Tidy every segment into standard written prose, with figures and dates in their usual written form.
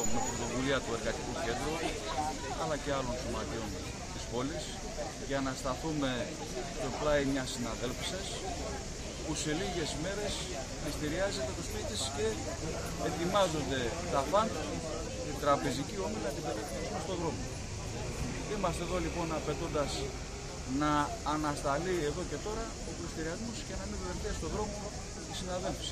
με πρωτοβουλία του Εργατικού Κέντρου αλλά και άλλων σωματείων της πόλης για να σταθούμε στο πλάι μιας συναδέλφισσας που σε λίγες μέρες πληστηριάζεται το σπίτι της και ετοιμάζονται τα φαντ, η τραπεζική όμιλα να την πετύχουν στον δρόμο. Είμαστε εδώ λοιπόν απαιτώντας να ανασταλεί εδώ και τώρα ο πληστηριασμός και να μην βρεθεί στον δρόμο η συναδέλφισσα.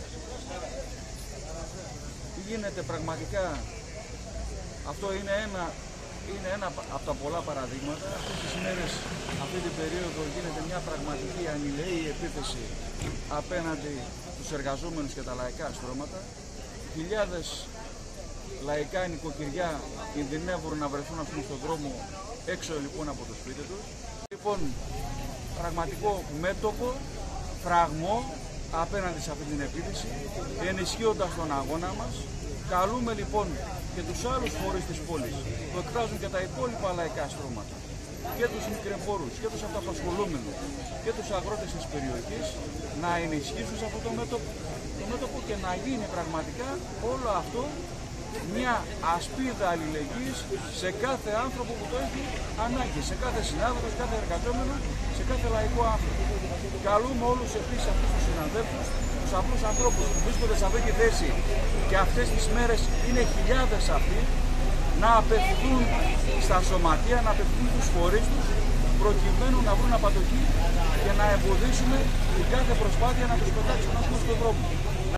Γίνεται πραγματικά, αυτό είναι ένα από τα πολλά παραδείγματα. Αυτές τις μέρες, αυτή την περίοδο γίνεται μια πραγματική ανηλαιή επίθεση απέναντι στους εργαζόμενους και τα λαϊκά στρώματα. Χιλιάδες λαϊκά νοικοκυριά κινδυνεύουν να βρεθούν στον δρόμο έξω λοιπόν από το σπίτι τους. Λοιπόν, πραγματικό μέτωπο, φραγμό απέναντι σε αυτή την επίθεση, ενισχύοντας τον αγώνα μας. Καλούμε λοιπόν και τους άλλους φορείς της πόλης που εκφράζουν και τα υπόλοιπα λαϊκά στρώματα, και τους μικρεμπόρους και τους αυτοαπασχολούμενους και τους αγρότες της περιοχής να ενισχύσουν σε αυτό το μέτωπο και να γίνει πραγματικά όλο αυτό μια ασπίδα αλληλεγγύης σε κάθε άνθρωπο που το έχει ανάγκη, σε κάθε συνάδελφο, σε κάθε εργαζόμενο, σε κάθε λαϊκό άνθρωπο. Καλούμε όλους επίσης αυτούς τους συναδέλφους, τους απλούς ανθρώπους που βρίσκονται σε αυτή τη θέση και αυτές τις μέρες είναι χιλιάδες αυτοί, να απευθυνθούν στα σωματεία, να απευθυνθούν στους φορείς τους, προκειμένου να βρουν απατοχή και να εμποδίσουμε την κάθε προσπάθεια να τους πετάξουν στον δρόμο.